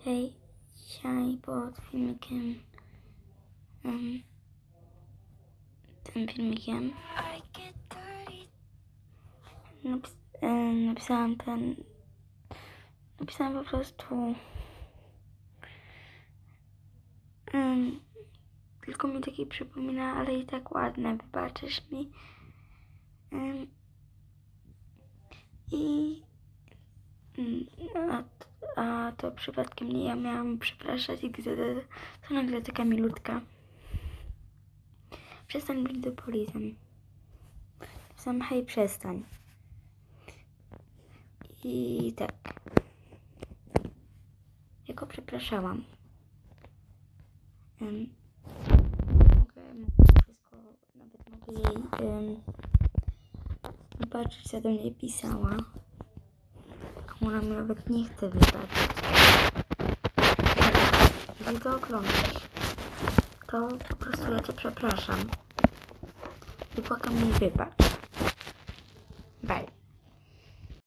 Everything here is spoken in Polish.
Hej, dzisiaj pod filmikiem, tym filmikiem napisałam po prostu, tylko mi taki przypomina, ale i tak ładne, wybaczysz mi. A to przypadkiem nie ja miałam przepraszać, gdy to nagle taka milutka. Przestań być depolizem. Sam hej, przestań. I tak. Ja go przepraszałam. Mogę wszystko, nawet mogę jej wybaczyć, co do mnie pisała. A ona mi nawet nie chce wybaczyć. Jeżeli to oglądasz, to po prostu ja cię przepraszam. I błagam, mi wybacz. Bye.